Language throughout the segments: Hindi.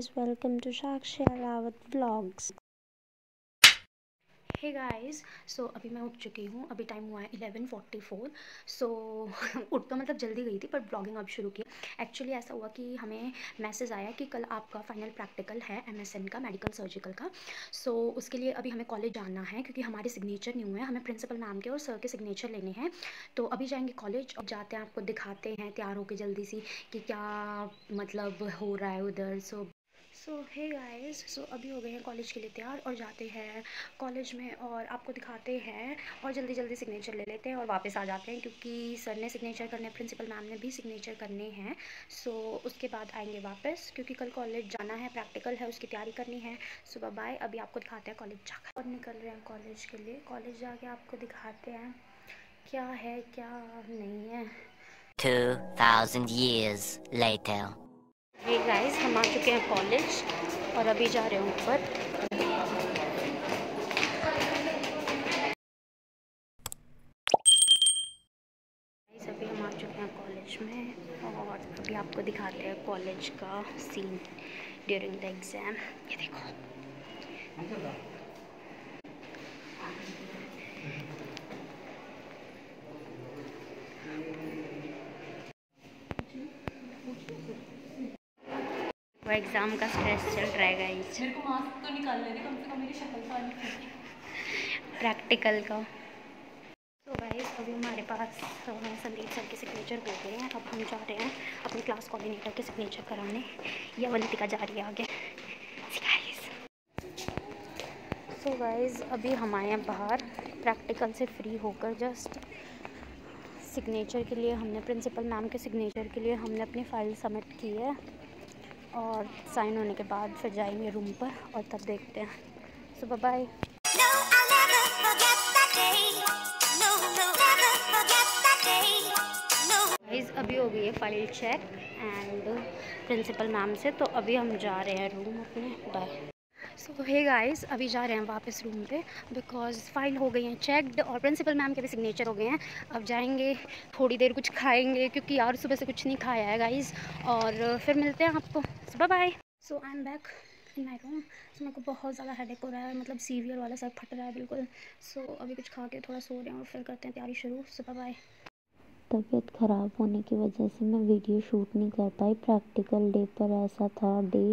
guys, welcome to Sakshi Arawat Vlogs. Hey guys, so अभी मैं उठ चुकी हूँ। अभी टाइम हुआ है 11:44। सो उठ तो मतलब जल्दी गई थी पर ब्लॉगिंग अब शुरू की। एक्चुअली ऐसा हुआ कि हमें मैसेज आया कि कल आपका फाइनल प्रैक्टिकल है MSN का, मेडिकल सर्जिकल का। सो उसके लिए अभी हमें कॉलेज जाना है क्योंकि हमारे सिग्नेचर नहीं हुए हैं। हमें प्रिंसिपल मैम के और सर के सिग्नेचर लेने हैं। तो अभी जाएंगे कॉलेज। अब जाते हैं, आपको दिखाते हैं तैयार होकर जल्दी सी कि क्या मतलब हो रहा है उधर। सो हे गाइस, सो अभी हो गए हैं कॉलेज के लिए तैयार और जाते हैं कॉलेज में और आपको दिखाते हैं और जल्दी जल्दी सिग्नेचर ले लेते हैं और वापस आ जाते हैं क्योंकि सर ने सिग्नेचर करने, प्रिंसिपल मैम ने भी सिग्नेचर करने हैं। सो उसके बाद आएंगे वापस क्योंकि कल कॉलेज जाना है, प्रैक्टिकल है, उसकी तैयारी करनी है। सुबह बाय। अभी आपको दिखाते हैं कॉलेज जाकर और निकल रहे हैं कॉलेज के लिए। कॉलेज जाके आपको दिखाते हैं क्या है क्या नहीं है। 2000 years later. हे गाइस, हम आ चुके हैं कॉलेज और अभी जा रहे हैं ऊपर। अभी हम आ चुके हैं कॉलेज में और अभी आपको दिखाते हैं कॉलेज का सीन ड्यूरिंग द एग्ज़ाम। ये देखो, वो एग्ज़ाम का स्ट्रेस चल रहा है गाइस। मेरे को मास्क तो निकाल लेने, कम से कम मेरी शक्ल तो नहीं। प्रैक्टिकल का। तो गाइस, अभी हमारे पास संदीप सर के सिग्नेचर हो गए हैं। अब हम जा रहे हैं अपने क्लास कोऑर्डिनेटर के सिग्नेचर कराने। या वंतिका जा रही है आगे। सो गाइस, अभी हम आए हैं बाहर प्रैक्टिकल से फ्री होकर जस्ट। सिग्नेचर के लिए हमने, प्रिंसिपल मैम के सिग्नेचर के लिए हमने अपनी फ़ाइल सबमिट की है और साइन होने के बाद फिर जाएंगे रूम पर और तब देखते हैं। So bye. अभी हो गई है file check and principal ma'am से, तो अभी हम जा रहे हैं रूम अपने। बाय। सो हे गाइस, अभी जा रहे हैं वापस रूम पे बिकॉज फाइल हो गई हैं चेकड और प्रिंसिपल मैम के भी सिग्नेचर हो गए हैं। अब जाएंगे, थोड़ी देर कुछ खाएंगे क्योंकि यार सुबह से कुछ नहीं खाया है गाइस, और फिर मिलते हैं आपको। Bye bye. So I am back in my room. So मेरे को बहुत ज़्यादा हेडेक हो रहा है, मतलब सीवियर वाला सर फट रहा है बिल्कुल। सो अभी कुछ खा के थोड़ा सो रहे हैं और फिर करते हैं तैयारी शुरू। So bye. तबीयत ख़राब होने की वजह से मैं वीडियो शूट नहीं कर पाई। प्रैक्टिकल डे पर ऐसा था डे।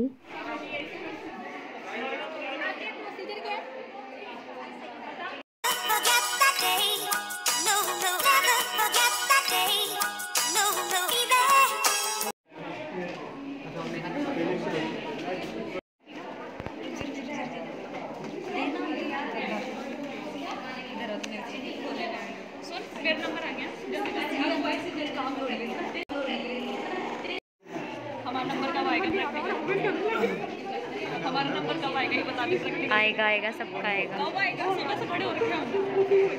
हमारा नंबर कब आएगा? हमारा नंबर कब आएगा ये बता दे सकते? आएगा सबका आएगा। कब आएगा? सुबह से खड़े हो रखे हैं।